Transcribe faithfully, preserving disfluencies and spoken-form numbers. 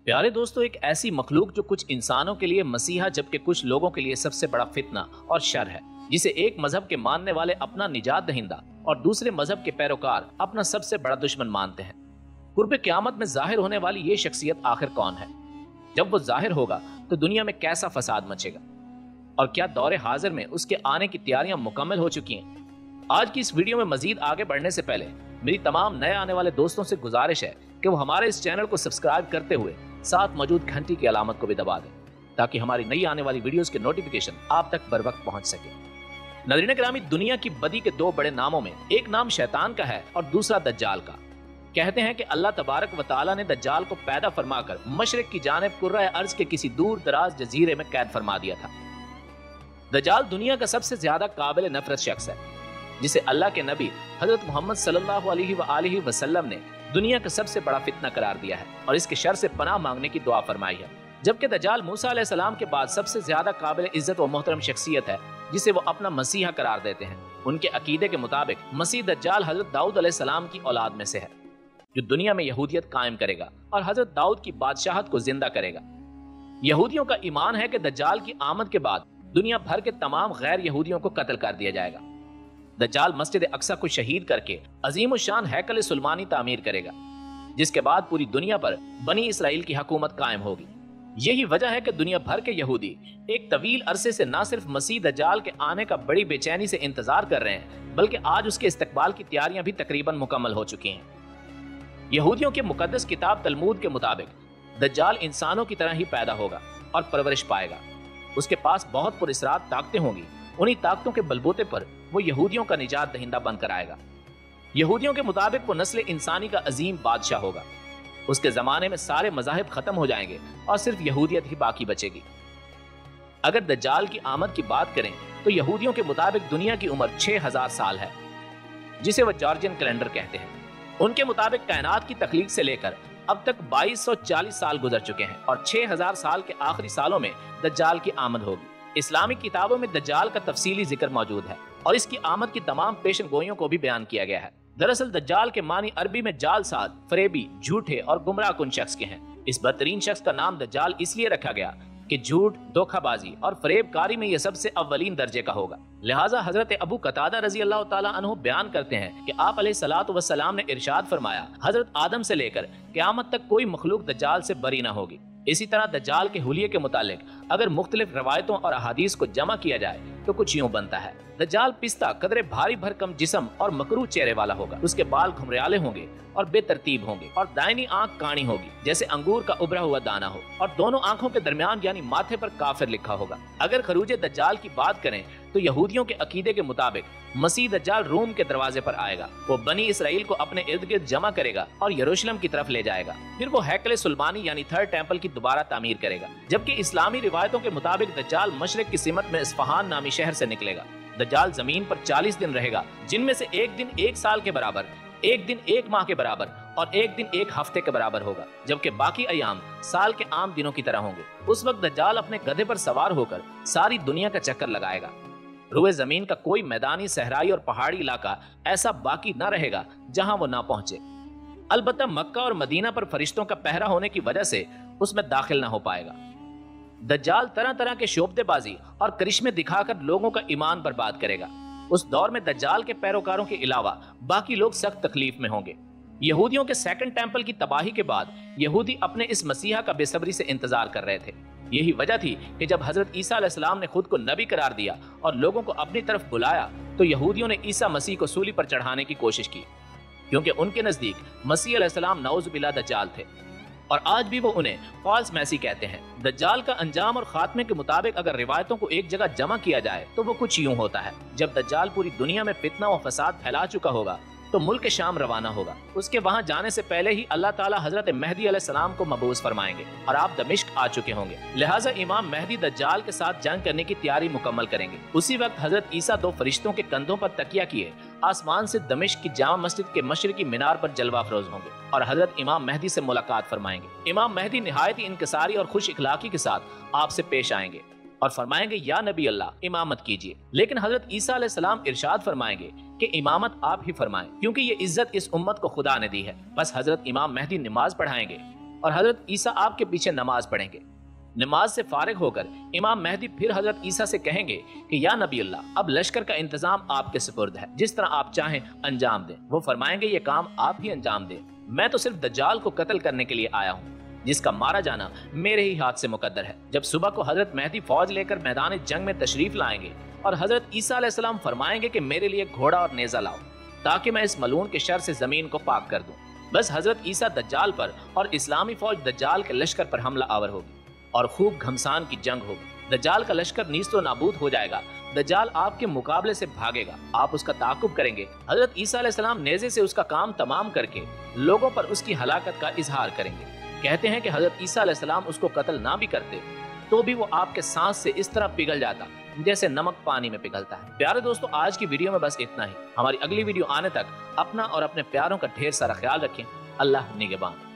پیارے دوستو، ایک ایسی مخلوق جو کچھ انسانوں کے لیے مسیحا جبکہ کچھ لوگوں کے لیے سب سے بڑا فتنہ اور شر ہے، جسے ایک مذہب کے ماننے والے اپنا نجات دہندہ اور دوسرے مذہب کے پیروکار اپنا سب سے بڑا دشمن مانتے ہیں۔ قرب قیامت میں ظاہر ہونے والی یہ شخصیت آخر کون ہے؟ جب وہ ظاہر ہوگا تو دنیا میں کیسا فساد مچے گا؟ اور کیا دور حاضر میں اس کے آنے کی تیاریاں مکمل ہو چکی ہیں؟ آج کی اس ویڈیو میں مزید آگے بڑھنے سے پہلے میری تمام نئے آنے والے دوستوں سے گزارش ہے کہ وہ ہمارے اس چینل کو سبسکرائب کرتے ہوئے ساتھ موجود گھنٹی کی علامت کو بھی دبا دیں تاکہ ہماری نئی آنے والی ویڈیوز کے نوٹیفیکیشن آپ تک بر وقت پہنچ سکے۔ ناظرین گرامی، دنیا کی بدی کے دو بڑے ناموں میں ایک نام شیطان کا ہے اور دوسرا دجال کا۔ کہتے ہیں کہ اللہ تبارک و تعالیٰ نے دجال کو پیدا فرما کر مشرق کی جانب کرۂ ارض کے کسی دور دراز جزیرے میں قید فرما دیا تھا۔ دجال دنیا کا سب سے زیادہ قابل نفرت شخص ہے، جسے اللہ کے نبی حضرت محمد صلی اللہ علیہ وآلہ وسلم نے دنیا کا سب سے بڑا فتنہ قرار دیا ہے اور اس کے شر سے پناہ مانگنے کی دعا فرمائی ہے۔ جبکہ دجال موسیٰ علیہ السلام کے بعد سب سے زیادہ قابل عزت و محترم شخصیت ہے، جسے وہ اپنا مسیحا قرار دیتے ہیں۔ ان کے عقیدے کے مطابق مسیح دجال حضرت داؤد علیہ السلام کی اولاد میں سے ہے، جو دنیا میں یہودیت قائم کرے گا اور حضرت داؤد کی بادشاہت کو زندہ کرے گا۔ یہودیوں کا ایمان ہے کہ دجال کی آمد کے بعد دنیا بھر کے تمام غیر یہودیوں کو قتل کر دیا جائے گا۔ دجال مسجد اقصی کو شہید کر کے عظیم الشان ہیکل سلیمانی تعمیر کرے گا، جس کے بعد پوری دنیا پر بنی اسرائیل کی حکومت قائم ہوگی۔ یہی وجہ ہے کہ دنیا بھر کے یہودی ایک طویل عرصے سے نہ صرف مسیح دجال کے آنے کا بڑی بے چینی سے انتظار کر رہے ہیں، بلکہ آج اس کے استقبال کی تیاریاں بھی تقریباً مکمل ہو چکی ہیں۔ یہودیوں کے مقدس کتاب تلمود کے مطابق دجال انسانوں کی طرح ہی پیدا ہوگا اور پرورش پائے گا۔ اس کے پاس بہت پراسرار طاقتیں ہوں گی، انہی طاقتوں کے بلبوتے پر وہ یہودیوں کا نجات دہندہ بن کر آئے گا۔ یہودیوں کے مطابق وہ نسل انسانی کا عظیم بادشاہ ہوگا۔ اس کے زمانے میں سارے مذاہب ختم ہو جائیں گے اور صرف یہودیت ہی باقی بچے گی۔ اگر دجال کی آمد کی بات کریں تو یہودیوں کے مطابق دنیا کی عمر چھ ہزار سال ہے، جسے وہ جارجین کیلنڈر کہتے ہیں۔ ان کے مطابق کائنات کی تخلیق سے لے کر اب تک بائیس سو چالیس سال گزر چکے ہیں اور چھ ہزار سال کے آخری سالوں میں دجال کی آمد ہوگی۔ اسلامی کتابوں میں دجال کا تفصیلی ذکر موجود ہے اور اس کی آمد کی تمام پیشن گوئیوں کو بھی بیان کیا گیا ہے۔ دراصل دجال کے معنی عربی میں جال ساز، فریبی، جھوٹے اور گمراہ کن شخص کے ہیں۔ اس بدترین شخص کا نام دجال اس لیے رکھا گیا کہ جھوٹ، دھوکہ بازی اور فریب کاری میں یہ سب سے اولین درجے کا ہوگا۔ لہٰذا حضرت ابو قتادہ رضی اللہ تعالیٰ عنہ بیان کرتے ہیں کہ آپ علیہ الصلوۃ والسلام نے ارشاد فرمایا، حضرت آدم سے لے کر قیامت تک کوئی مخلوق دجال سے بری نہ ہوگی۔ اسی طرح دجال کے حلیے کے متعلق اگر مختلف روایتوں اور احادیث کو جمع کیا جائے تو کچھ یوں بنتا ہے: دجال پستہ، قدرے بھاری بھرکم جسم اور مکروہ چہرے والا ہوگا۔ اس کے بال گھمریالے ہوں گے اور بے ترتیب ہوں گے، اور دائنی آنکھ کانی ہوگی جیسے انگور کا ابھرا ہوا دانہ ہو، اور دونوں آنکھوں کے درمیان یعنی ماتھے پر کافر لکھا ہوگا۔ اگر خروج دجال کی بات کریں تو یہودیوں کے عقیدے کے مطابق مسیح دجال روم کے دروازے پر آئے گا۔ وہ بنی اسرائیل کو اپنے ارد گرد جمع کرے گا اور یروشلم کی طرف لے جائے گا۔ پھر وہ ہیکل سلیمانی یعنی تھرڈ ٹیمپل کی دوبارہ تعمیر کرے گا۔ جبکہ اسلامی روایتوں کے مطابق دجال مشرق کی سمت میں اصفہان نامی شہر سے نکلے گا۔ دجال زمین پر چالیس دن رہے گا، جن میں سے ایک دن ایک سال کے برابر، ایک دن ایک ماہ کے برابر اور ایک دن ایک ہفتے کے برابر ہوگا، جبکہ باقی ایام سال کے عام دنوں کی طرح ہوں گے۔ اس وقت دجال اپنے گدھے پر سوار ہو کر ساری دنیا کا چکر لگائے گا۔ روئے زمین کا کوئی میدانی، صحرائی اور پہاڑی علاقہ ایسا باقی نہ رہے گا جہاں وہ نہ پہنچے۔ البتہ مکہ اور مدینہ پر فرشتوں کا پہرا ہونے کی وجہ سے اس میں داخل نہ ہو پائے گا۔ دجال طرح طرح کے شعبدے بازی اور کرشمے دکھا کر لوگوں کا ایمان برباد کرے گا۔ اس دور میں دجال کے پیروکاروں کے علاوہ باقی لوگ سخت تکلیف میں ہوں گے۔ یہودیوں کے سیکنڈ ٹیمپل کی تباہی کے بعد یہودی اپنے اس مسیحا کا بے صبری سے انتظار کر رہے تھے۔ یہی وجہ تھی کہ جب حضرت عیسیٰ علیہ السلام نے خود کو نبی قرار دیا اور لوگوں کو اپنی طرف بلایا تو یہودیوں نے عیسیٰ مسیح کو سولی پر چڑھانے کی کوشش کی، کیونکہ ان کے نزدیک مسیح علیہ السلام نعوذ باللہ دجال تھے، اور آج بھی وہ انہیں فالس میسی کہتے ہیں۔ دجال کا انجام اور خاتمے کے مطابق اگر روایتوں کو ایک جگہ جمع کیا جائے تو وہ کچھ یوں ہوتا ہے: جب دجال پوری دنیا میں فتنہ و فساد پھیلا چکا ہوگا تو ملک شام روانہ ہوگا۔ اس کے وہاں جانے سے پہلے ہی اللہ تعالیٰ حضرت مہدی علیہ السلام کو مبعوث فرمائیں گے اور آپ دمشق آ چکے ہوں گے۔ لہٰذا امام مہدی دجال کے ساتھ جنگ کرنے کی تیاری مکمل کریں گے۔ اسی وقت حضرت عیسیٰ دو فرشتوں کے کندھوں پر تکیہ کیے آسمان سے دمشق کی جامع مسجد کے مشرقی مینار پر جلوہ افروز ہوں گے اور حضرت امام مہدی سے ملاقات فرمائیں گے۔ امام مہدی نہایت ہی انکساری اور خوش اخلاقی کے ساتھ آپ سے پیش آئیں گے اور فرمائیں گے، یا نبی اللہ، امامت کیجیے۔ لیکن حضرت عیسیٰ علیہ السلام ارشاد فرمائیں گے کہ امامت آپ ہی فرمائیں، کیونکہ یہ عزت اس امت کو خدا نے دی ہے۔ بس حضرت امام مہدی نماز پڑھائیں گے اور حضرت عیسیٰ آپ کے پیچھے نماز پڑھیں گے۔ نماز سے فارغ ہو کر امام مہدی پھر حضرت عیسیٰ سے کہیں گے کہ یا نبی اللہ، اب لشکر کا انتظام آپ کے سپرد ہے، جس طرح آپ چاہیں انجام دیں۔ وہ فرمائیں گے یہ کام آپ ہی انجام دیں، میں تو صرف دجال کو قتل کرنے کے لیے آیا ہوں، جس کا مارا جانا میرے ہی ہاتھ سے مقدر ہے۔ جب صبح کو حضرت مہدی فوج لے کر میدان جنگ میں تشریف لائیں گے اور حضرت عیسیٰ علیہ السلام فرمائیں گے کہ میرے لیے گھوڑا اور نیزہ لاؤ تاکہ میں اس ملعون کے شر سے زمین کو پاک کر دوں۔ بس حضرت عیسیٰ دجال پر اور اسلامی فوج دجال کے لشکر پر حملہ آور ہوگی اور خوب گھمسان کی جنگ ہوگی۔ دجال کا لشکر نیست و نابود ہو جائے گا، دجال آپ کے مقابلے سے بھاگے گا، آپ اس کا تعاقب کریں گے۔ حضرت عیسیٰ علیہ السلام نیزے سے اس کا کام تمام کر کے لوگوں پر اس کی ہلاکت کا اظہار کریں گے۔ کہتے ہیں کہ حضرت عیسیٰ علیہ السلام اس کو قتل نہ بھی کرتے تو بھی وہ آپ کے سانس سے اس طرح پگھل جاتا جیسے نمک پانی میں پگھلتا ہے۔ پیارے دوستو، آج کی ویڈیو میں بس اتنا ہی۔ ہماری اگلی ویڈیو آنے تک اپنا اور اپنے پیاروں کا ڈھیر سارا خیال رکھیں۔ اللہ نگہبان۔